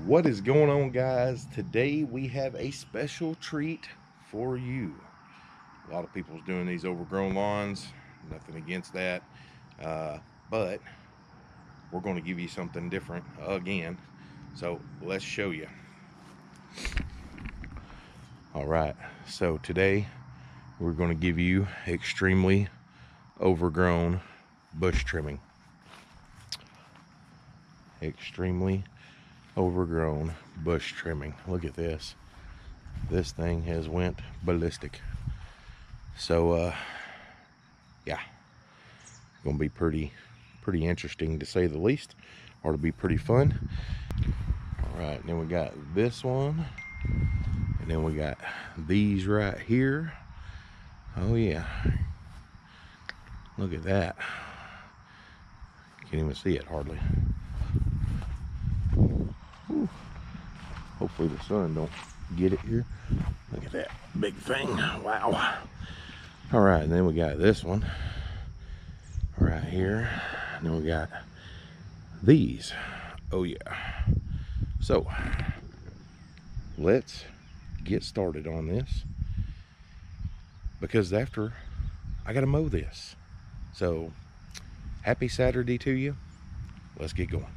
What is going on, guys? Today we have a special treat for you. A lot of people's doing these overgrown lawns. Nothing against that. But we're going to give you something different again. So let's show you. All right. So today we're going to give you extremely overgrown bush trimming. Extremely overgrown bush trimming. Look at this. This thing has went ballistic. So yeah, gonna be pretty interesting to say the least, or to be pretty fun. All right, and then we got this one, and then we got these right here. Oh yeah, look at that. Can't even see it hardly. Whew. Hopefully the sun don't get it here. Look at that big thing. Wow. All right, and then we got this one right here, and then we got these. Oh yeah. So let's get started on this, because after I gotta mow this. So happy Saturday to you. Let's get going.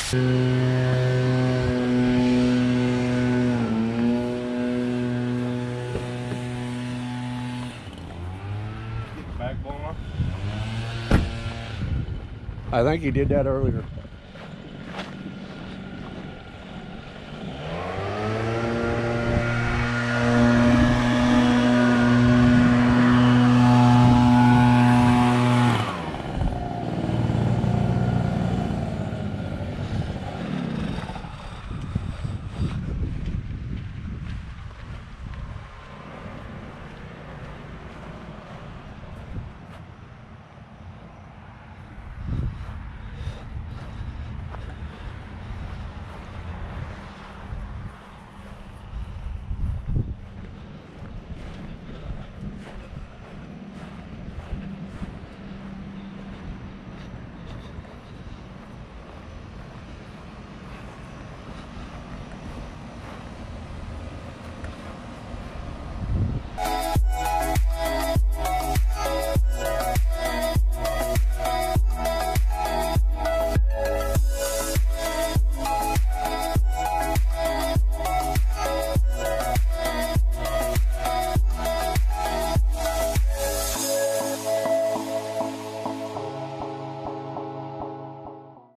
I think he did that earlier.